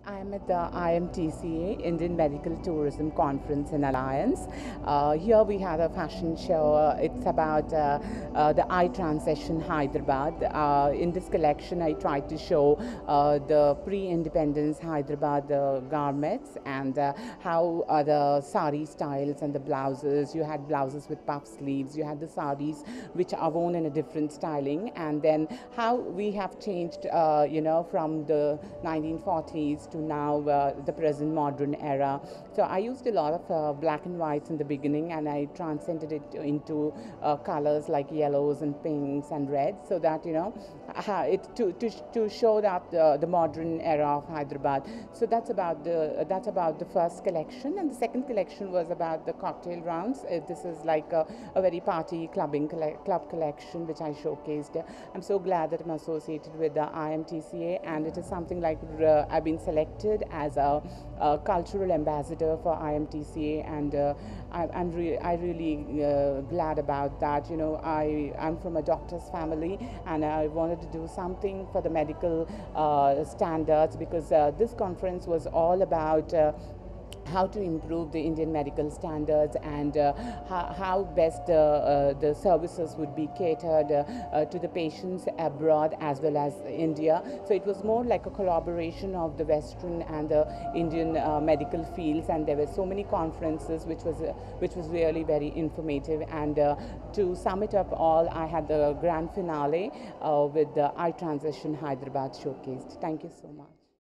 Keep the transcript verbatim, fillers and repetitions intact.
I am at the I M T C A, Indian Medical Tourism Conference and Alliance. Uh, here we have a fashion show. It's about uh, uh, the eye transition Hyderabad. Uh, in this collection, I tried to show uh, the pre-independence Hyderabad uh, garments and uh, how uh, the sari styles and the blouses. You had blouses with puff sleeves. You had the saris which are worn in a different styling, and then how we have changed, uh, you know, from the nineteen forties to now uh, the present modern era. So I used a lot of uh, black and whites in the beginning, and I transcended it into uh, colors like yellows and pinks and reds, so that you know uh, it to, to, to show that uh, the modern era of Hyderabad. So that's about the uh, that's about the first collection, and the second collection was about the cocktail rounds. Uh, this is like a, a very party clubbing colle- club collection which I showcased. I'm so glad that I'm associated with the I M T C A, and it is something like uh, I've been selected as a, a cultural ambassador for I M T C A, and uh, I, I'm re- I really uh, glad about that. You know, I I'm from a doctor's family, and I wanted to do something for the medical uh, standards, because uh, this conference was all about Uh, how to improve the Indian medical standards, and uh, how, how best uh, uh, the services would be catered uh, uh, to the patients abroad as well as India. So it was more like a collaboration of the Western and the Indian uh, medical fields, and there were so many conferences which was uh, which was really very informative. And uh, to sum it up all, I had the grand finale uh, with the Eye Transition Hyderabad showcased. Thank you so much.